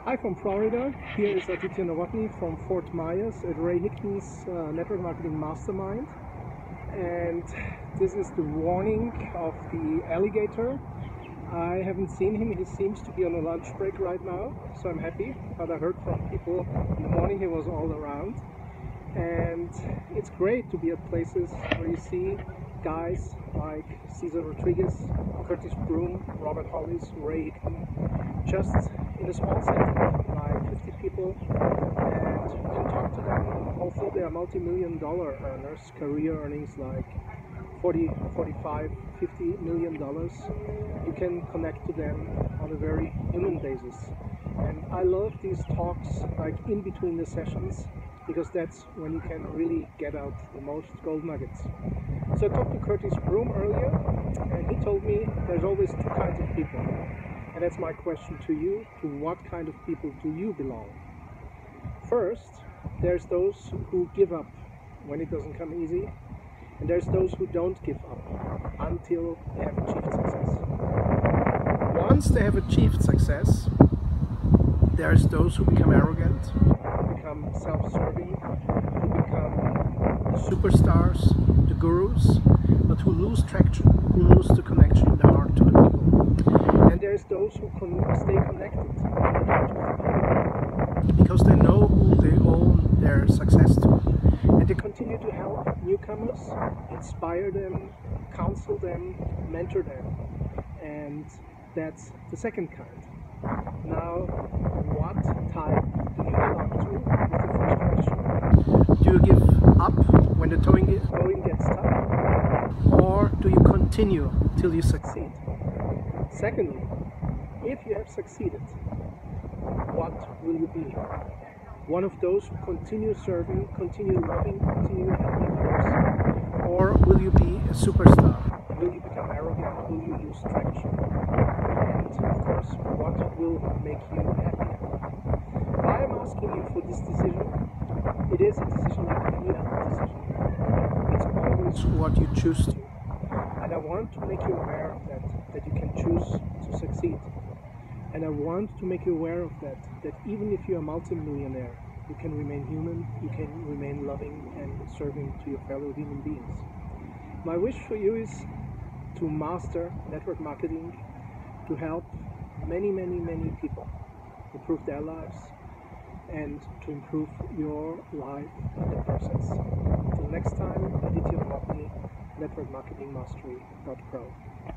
Hi from Florida. Here is Aditya Novotny from Fort Myers at Ray Higdons Network Marketing Mastermind. And this is the warning of the Alligator. I haven't seen him. He seems to be on a lunch break right now, so I'm happy. But I heard from people in the morning he was all around. And it's great to be at places where you see guys like Cesar Rodriguez, Curtis Broome, Robert Hollis, Ray Higdon, just in a small setting, like 50 people, and you can talk to them. Although they are multi-million-dollar earners, career earnings like 40, 45, 50 million dollars, you can connect to them on a very human basis. And I love these talks like in between the sessions, because that's when you can really get out the most gold nuggets. So I talked to Curtis Broome earlier, and he told me there's always two kinds of people. And that's my question to you: to what kind of people do you belong? First, there's those who give up when it doesn't come easy, and there's those who don't give up until they have achieved success. Once they have achieved success, there's those who become arrogant, who become self-serving, who become the superstars, the gurus, but who lose traction, who lose the connection in the heart to the people. And there's those who stay connected in the heart of the people, because they know who they owe their success to. And they continue to help newcomers, inspire them, counsel them, mentor them. And that's the second kind. Now, what type do you belong to? Is the first question. Do you give up when the going gets tough? Or do you continue till you succeed? Secondly, if you have succeeded, what will you be? One of those who continue serving, continue loving, continue helping others? Or will you be a superstar? Will you become arrogant? Will you lose traction? And of course, what will make you happy? Why I'm asking you for this decision? It is a decision like any other decision. It's always what you choose to. And I want to make you aware of that you can choose to succeed. And I want to make you aware of that even if you're a multi-millionaire, you can remain human, you can remain loving and serving to your fellow human beings. My wish for you is to master network marketing, to help many, many, many people improve their lives and to improve your life in the process. Until next time, Aditya Novotny, networkmarketingmastery.pro.